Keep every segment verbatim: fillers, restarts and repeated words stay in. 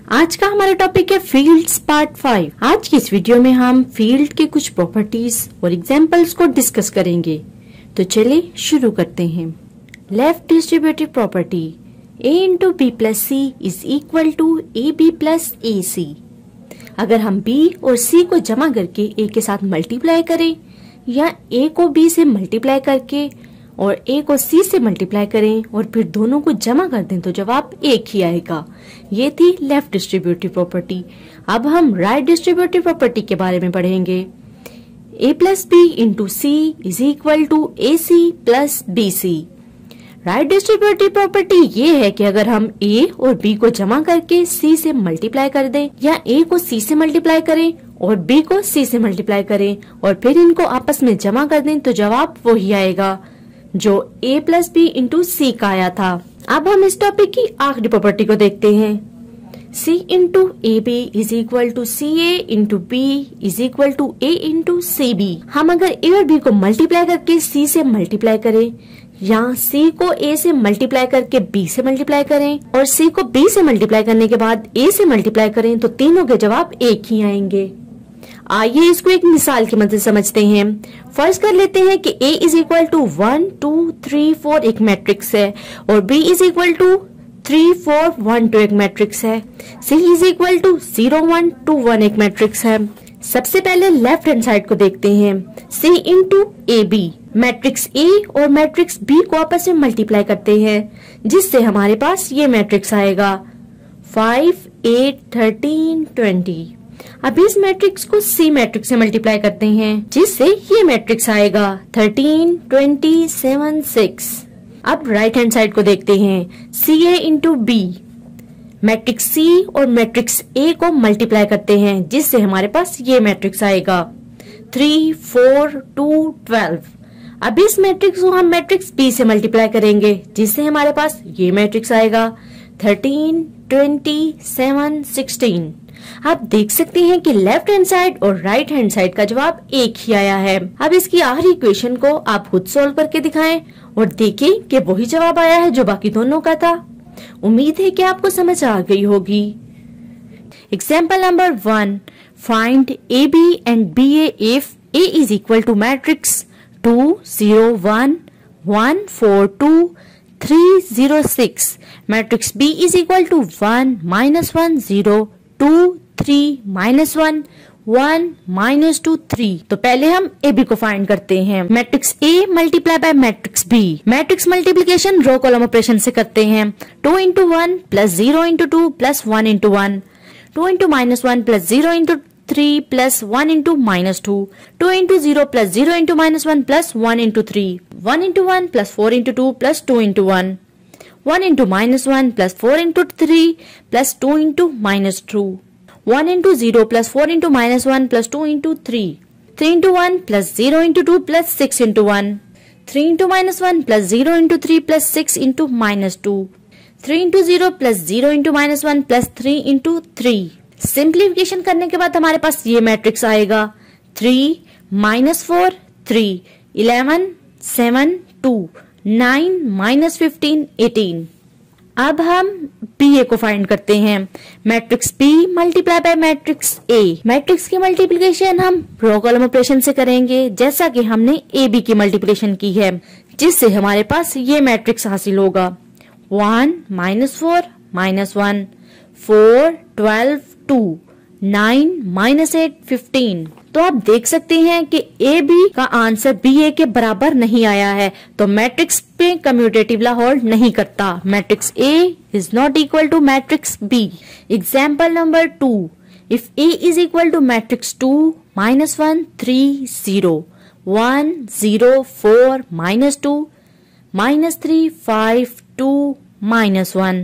आज का हमारा टॉपिक है फील्ड्स पार्ट फाइव। आज की इस वीडियो में हम फील्ड के कुछ प्रॉपर्टीज और एग्जांपल्स को डिस्कस करेंगे। तो चलिए शुरू करते हैं। Left distributive property a into B plus C is equal to A B plus A C. अगर हम b और c को जमा करके a के साथ मल्टीप्लाई करें या a को b से मल्टीप्लाई करके और a को c से मल्टीप्लाई करें और फिर दोनों को जमा कर दें तो जवाब एक ही आएगा। ये थी लेफ्ट डिस्ट्रीब्यूटिव प्रॉपर्टी। अब हम राइट डिस्ट्रीब्यूटिव प्रॉपर्टी के बारे में पढ़ेंगे। a plus B into C is equal to A C plus B C. Right distributive property ये है कि अगर हम a और b को जमा करके c से मल्टीप्लाई कर दें या a को c से मल्टीप्लाई करें और b को c से मल्टीप्लाई करें और फिर इनको आपस में जमा कर दें तो जवाब वही आएगा जो a plus B into C का आया था। अब हम इस टॉपिक की आखिरी प्रॉपर्टी को देखते हैं। c into A B is equal to C A into B is equal to A into C B. हम अगर a और b को मल्टीप्लाई करके c से मल्टीप्लाई करें या c को a से मल्टीप्लाई करके b से मल्टीप्लाई करें और c को b से मल्टीप्लाई करने के बाद a से मल्टीप्लाई करें तो तीनों के जवाब एक ही आएंगे। आइए इसको एक मिसाल की मदद से समझते हैं। फर्ज कर लेते हैं कि a is equal to one two three four एक मैट्रिक्स है और b is equal to three four one two एक मैट्रिक्स है। c is equal to zero one two one एक मैट्रिक्स है। सबसे पहले लेफ्ट हैंड साइड को देखते हैं। c into A B, matrix a और मैट्रिक्स b को आपस में मल्टीप्लाई करते हैं जिससे हमारे पास ये मैट्रिक्स आएगा फाइव एट थर्टीन ट्वेंटी। अब इस मैट्रिक्स को C मैट्रिक्स से मल्टीप्लाई करते हैं जिससे ये मैट्रिक्स आएगा थर्टीन ट्वेंटी सेवन सिक्स। अब राइट हैंड साइड को देखते हैं। C A into B, matrix C और मैट्रिक्स A को मल्टीप्लाई करते हैं जिससे हमारे पास ये मैट्रिक्स आएगा थ्री फोर टू ट्वेल्व। अब इस मैट्रिक्स को हम मैट्रिक्स B से मल्टीप्लाई करेंगे जिससे हमारे पास ये मैट्रिक्स आएगा थर्टीन ट्वेंटी सेवन सिक्सटीन। आप देख सकते हैं कि लेफ्ट हैंड साइड और राइट हैंड साइड का जवाब एक ही आया है। अब इसकी आखिरी इक्वेशन को आप खुद सॉल्व करके दिखाएं और देखें कि वही जवाब आया है जो बाकी दोनों का था। उम्मीद है कि आपको समझ आ गई होगी। Example number one, find A B and B A if A is equal to matrix two zero one one four two three zero six, matrix B is equal to one minus one zero two three minus one one minus two three. तो पहले हम A B को find करते हैं। Matrix A multiply by matrix B। Matrix multiplication row column operation से करते हैं। Two into one plus zero into two plus one into one, two into minus one plus zero into three plus one into minus two, two into zero plus zero into minus one plus one into three, one into one plus four into two plus two into one, one into minus one plus four into three plus two into minus two, one into zero plus four into minus one plus two into three, three into one plus zero into two plus six into one, three into minus one plus zero into three plus six into minus two, three into zero plus zero into minus one plus three into three. Simplification करने के बाद हमारे पास ये matrix आएगा three minus four three, eleven seven two, nine minus fifteen eighteen. अब हम B A को फाइंड करते हैं। Matrix B multiply by matrix A। Matrix की मल्टीप्लिकेशन हम रो कॉलम ऑपरेशन से करेंगे जैसा कि हमने ए बी की मल्टीप्लिकेशन की है जिससे हमारे पास ये मैट्रिक्स हासिल होगा one minus four minus one, four twelve two, nine minus eight fifteen. तो आप देख सकते हैं कि ए बी का आंसर बी ए के बराबर नहीं आया है तो मैट्रिक्स पे कम्यूटेटिव लॉ होल्ड नहीं करता। Matrix A is not equal to matrix B। Example number two, if A is equal to matrix two minus one three zero one zero four minus two minus three five two minus one,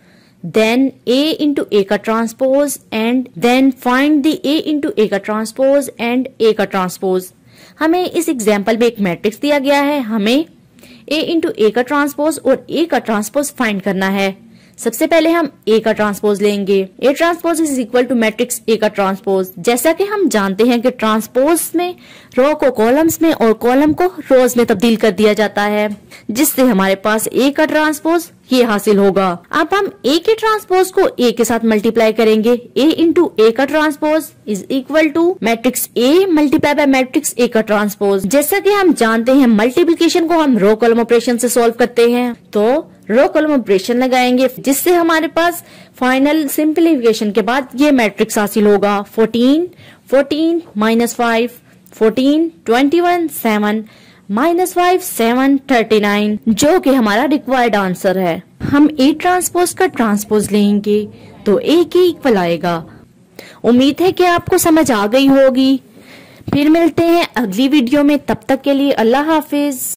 then A into A का transpose and then find the A into A का transpose and A का transpose. हमें इस example में एक matrix दिया गया है, हमें A into A का ट्रांसपोज और A का ट्रांसपोज फाइंड करना है। सबसे पहले हम ए का ट्रांसपोज लेंगे। A transpose is equal to matrix A का ट्रांसपोज। जैसा कि हम जानते हैं कि ट्रांसपोज में रो को कॉलम्स में और कॉलम को रोज में तब्दील कर दिया जाता है, जिससे हमारे पास ए का ट्रांसपोज ये हासिल होगा। अब हम ए के ट्रांसपोज को ए के साथ मल्टीप्लाई करेंगे। ए इंटू ए का transpose is equal to matrix A multiply by matrix A का ट्रांसपोज। जैसा कि हम जानते हैं मल्टीप्लिकेशन को हम रो कॉलम ऑपरेशन से सॉल्व करते हैं, तो रो कॉलम ऑपरेशन लगाएंगे, जिससे हमारे पास फाइनल सिंप्लीफिकेशन के बाद ये मैट्रिक्स हासिल होगा। Fourteen, fourteen minus five, fourteen, twenty one, seven minus five, seven, thirty nine, जो कि हमारा रिक्वायर्ड आंसर है। हम ए ट्रांसपोज का ट्रांसपोज लेंगे तो ए के इक्वल आएगा। उम्मीद है कि आपको समझ आ गई होगी। फिर मिलते हैं अगली वीडियो में, तब तक के लिए अल्लाह हाफिज।